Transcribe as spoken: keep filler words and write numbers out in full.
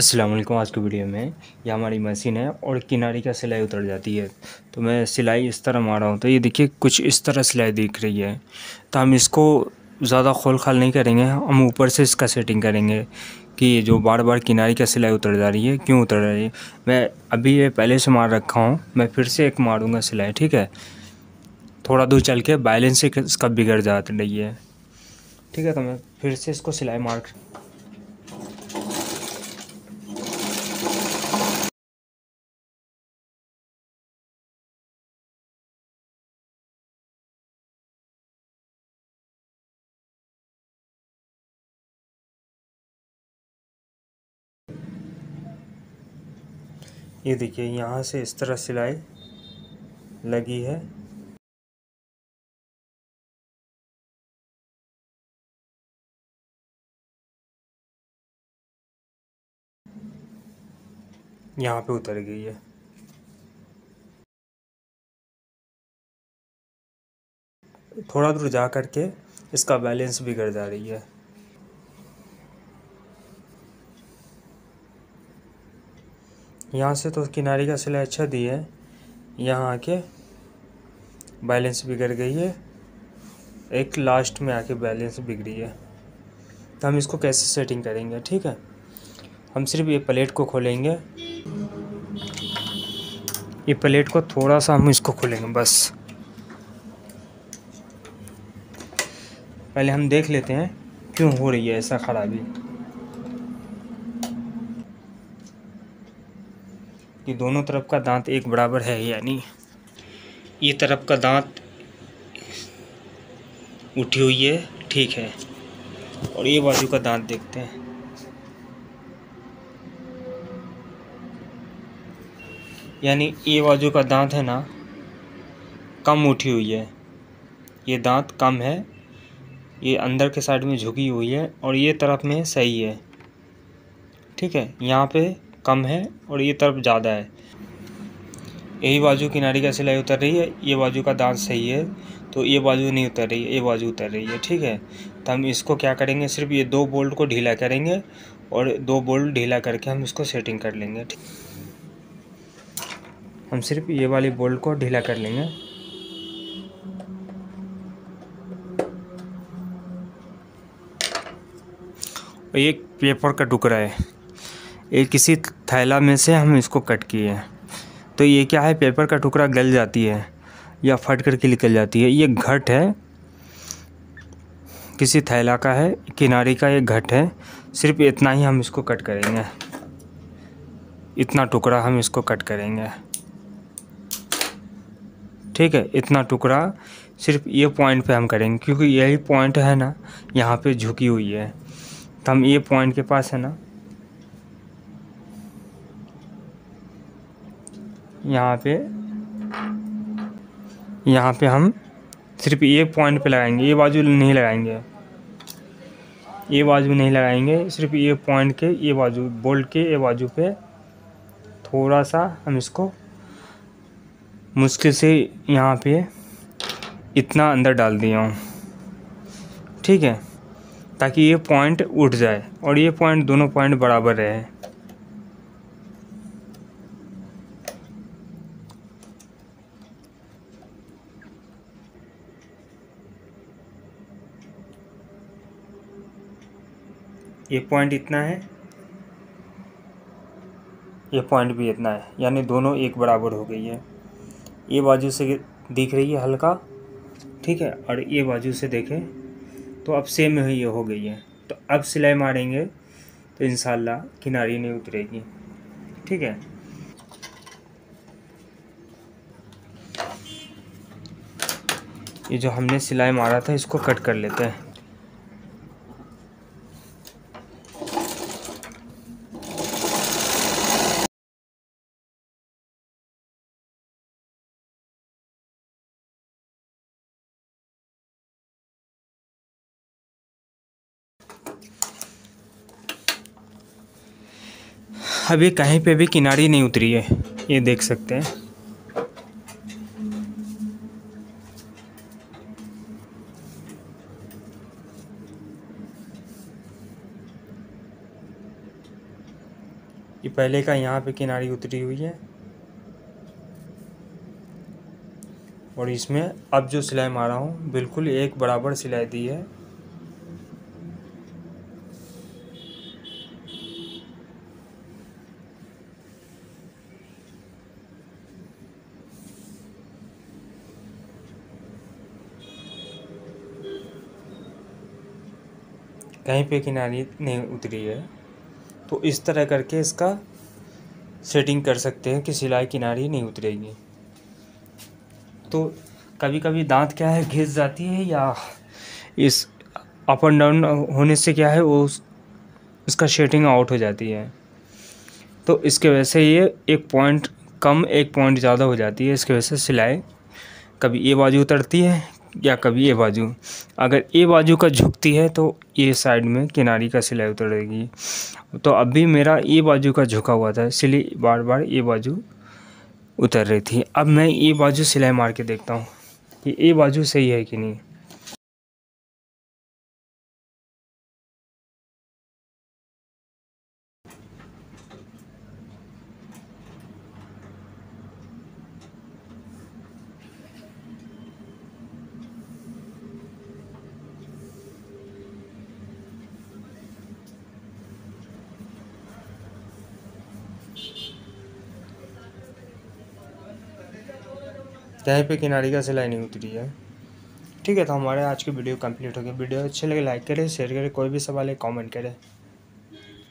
अस्सलाम वालेकुम। आज की वीडियो में ये हमारी मशीन है और किनारे का सिलाई उतर जाती है। तो मैं सिलाई इस तरह मार रहा हूँ तो ये देखिए कुछ इस तरह सिलाई दिख रही है। तो हम इसको ज़्यादा खोल खाल नहीं करेंगे, हम ऊपर से इसका सेटिंग करेंगे कि ये जो बार बार किनारे का सिलाई उतर जा रही है क्यों उतर रही है। मैं अभी ये पहले से मार रखा हूँ, मैं फिर से एक मारूँगा सिलाई, ठीक है। थोड़ा दूर चल के बैलेंस इसका बिगड़ जा रही है, ठीक है। तो मैं फिर से इसको सिलाई मार ये देखिए यहाँ से इस तरह सिलाई लगी है। यहाँ पे उतर गई है। थोड़ा दूर जा कर के इसका बैलेंस बिगड़ जा रही है। यहाँ से तो किनारे का सिलाई अच्छा दी है, यहाँ आके बैलेंस बिगड़ गई है। एक लास्ट में आके बैलेंस बिगड़ी है। तो हम इसको कैसे सेटिंग करेंगे, ठीक है। हम सिर्फ ये प्लेट को खोलेंगे, ये प्लेट को थोड़ा सा हम इसको खोलेंगे बस। पहले हम देख लेते हैं क्यों हो रही है ऐसा खराबी। कि दोनों तरफ का दांत एक बराबर है, यानी ये तरफ का दांत उठी हुई है, ठीक है। और ये बाजू का दांत देखते हैं। यानी ये बाजू का दांत है ना, कम उठी हुई है, ये दांत कम है, ये अंदर के साइड में झुकी हुई है और ये तरफ में सही है, ठीक है। यहाँ पे कम है और ये तरफ ज़्यादा है। यही बाजू किनारे का सिलाई उतर रही है, ये बाजू का दांत सही है तो ये बाजू नहीं उतर रही है, ये बाजू उतर रही है, ठीक है। तो हम इसको क्या करेंगे, सिर्फ ये दो बोल्ट को ढीला करेंगे और दो बोल्ट ढीला करके हम इसको सेटिंग कर लेंगे, ठीक। हम सिर्फ ये वाली बोल्ट को ढीला कर लेंगे। एक पेपर का टुकड़ा है, एक किसी थैला में से हम इसको कट किए हैं। तो ये क्या है, पेपर का टुकड़ा गल जाती है या फट करके निकल जाती है। ये घट है, किसी थैला का है, किनारे का ये घट है। सिर्फ इतना ही हम इसको कट करेंगे, इतना टुकड़ा हम इसको कट करेंगे, ठीक है। इतना टुकड़ा सिर्फ ये पॉइंट पे हम करेंगे क्योंकि यही पॉइंट है ना, यहाँ पे झुकी हुई है। तो हम ये पॉइंट के पास है ना, यहाँ पे यहाँ पे हम सिर्फ ये पॉइंट पे लगाएंगे, ये बाजू नहीं लगाएंगे, ये बाजू नहीं लगाएंगे। सिर्फ ये पॉइंट के ये बाजू, बोल्ट के ये बाजू पे थोड़ा सा हम इसको मुश्किल से यहाँ पे इतना अंदर डाल दिया हूँ, ठीक है, ताकि ये पॉइंट उठ जाए और ये पॉइंट, दोनों पॉइंट बराबर रहे। ये पॉइंट इतना है, ये पॉइंट भी इतना है, यानी दोनों एक बराबर हो गई है। ये बाजू से दिख रही है हल्का, ठीक है, और ये बाजू से देखें तो अब सेम ही ये हो गई है। तो अब सिलाई मारेंगे तो इंशाल्लाह किनारी नहीं उतरेगी, ठीक है। ये जो हमने सिलाई मारा था इसको कट कर लेते हैं। अभी कहीं पे भी किनारी नहीं उतरी है, ये देख सकते हैं। ये पहले का यहाँ पे किनारी उतरी हुई है और इसमें अब जो सिलाई मारा हूँ बिल्कुल एक बराबर सिलाई दी है। कहीं पे किनारी नहीं उतरी है, तो इस तरह करके इसका सेटिंग कर सकते हैं कि सिलाई किनारी नहीं उतरेगी। तो कभी कभी दांत क्या है घिस जाती है, या इस अप एंड डाउन होने से क्या है वो उसका शेडिंग आउट हो जाती है। तो इसके वजह से ये एक पॉइंट कम एक पॉइंट ज़्यादा हो जाती है। इसके वजह से सिलाई कभी ये बाजू उतरती है या कभी ये बाजू। अगर ये बाजू का झुकती है तो ये साइड में किनारी का सिलाई उतरेगी। तो अभी मेरा ये बाजू का झुका हुआ था, इसलिए बार बार ये बाजू उतर रही थी। अब मैं ये बाजू सिलाई मार के देखता हूँ कि ये बाजू सही है कि नहीं। कहीं पे किनारी का सिलाई नहीं उतरी है। ठीक है, तो हमारे आज की वीडियो कंप्लीट हो गई। वीडियो अच्छे लगे लाइक करें, शेयर करें, कोई भी सवाल है कमेंट करें।